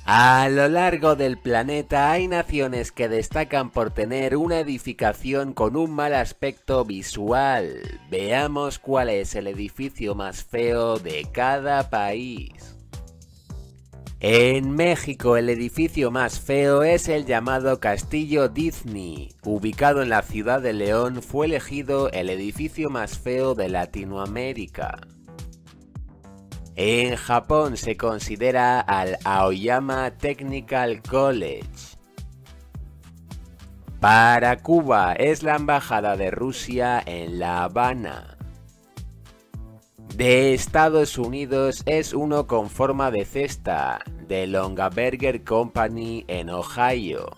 A lo largo del planeta hay naciones que destacan por tener una edificación con un mal aspecto visual. Veamos cuál es el edificio más feo de cada país. En México el edificio más feo es el llamado Castillo Disney. Ubicado en la ciudad de León, fue elegido el edificio más feo de Latinoamérica. En Japón se considera al Aoyama Technical College. Para Cuba es la embajada de Rusia en La Habana. De Estados Unidos es uno con forma de cesta, de Longaberger Company en Ohio.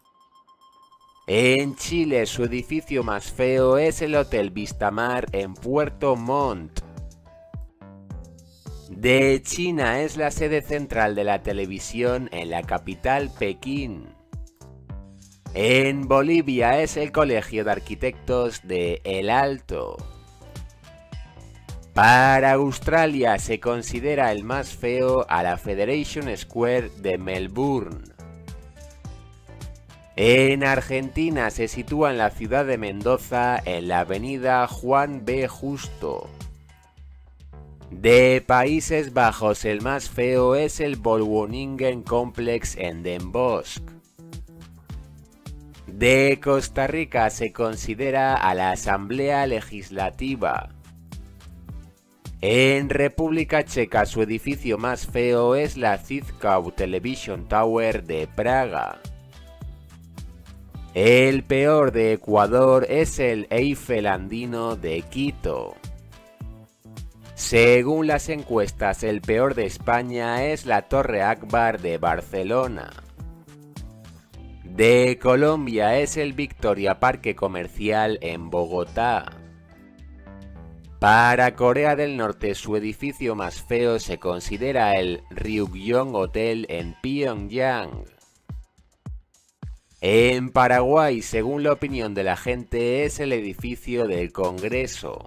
En Chile su edificio más feo es el Hotel Vistamar en Puerto Montt. De China es la sede central de la televisión en la capital Pekín. En Bolivia es el Colegio de Arquitectos de El Alto. Para Australia se considera el más feo a la Federation Square de Melbourne. En Argentina se sitúa en la ciudad de Mendoza en la avenida Juan B. Justo. De Países Bajos el más feo es el Volwoningen Complex en Den Bosch. De Costa Rica se considera a la Asamblea Legislativa. En República Checa su edificio más feo es la Zizkau Television Tower de Praga. El peor de Ecuador es el Eiffel andino de Quito. Según las encuestas, el peor de España es la Torre Akbar de Barcelona. De Colombia es el Victoria Parque Comercial en Bogotá. Para Corea del Norte su edificio más feo se considera el Ryugyong Hotel en Pyongyang. En Paraguay, según la opinión de la gente, es el edificio del Congreso.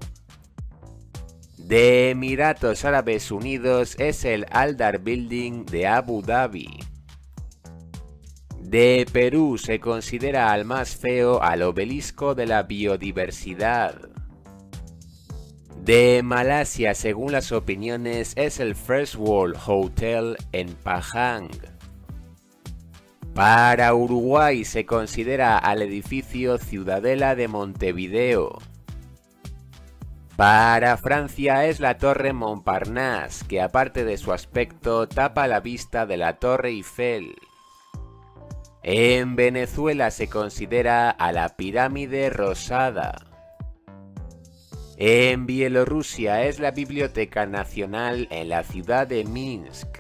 De Emiratos Árabes Unidos es el Aldar Building de Abu Dhabi. De Perú se considera al más feo al Obelisco de la Biodiversidad. De Malasia, según las opiniones, es el First World Hotel en Pahang. Para Uruguay se considera al edificio Ciudadela de Montevideo. Para Francia es la Torre Montparnasse, que aparte de su aspecto tapa la vista de la Torre Eiffel. En Venezuela se considera a la Pirámide Rosada. En Bielorrusia es la Biblioteca Nacional en la ciudad de Minsk.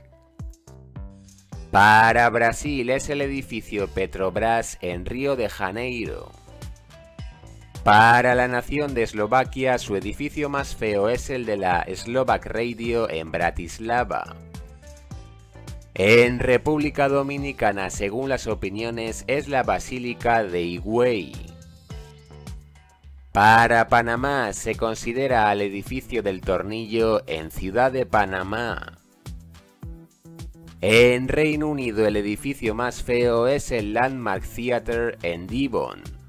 Para Brasil es el edificio Petrobras en Río de Janeiro. Para la nación de Eslovaquia su edificio más feo es el de la Slovak Radio en Bratislava. En República Dominicana, según las opiniones, es la Basílica de Higüey. Para Panamá se considera al edificio del Tornillo en Ciudad de Panamá. En Reino Unido el edificio más feo es el Landmark Theatre en Devon.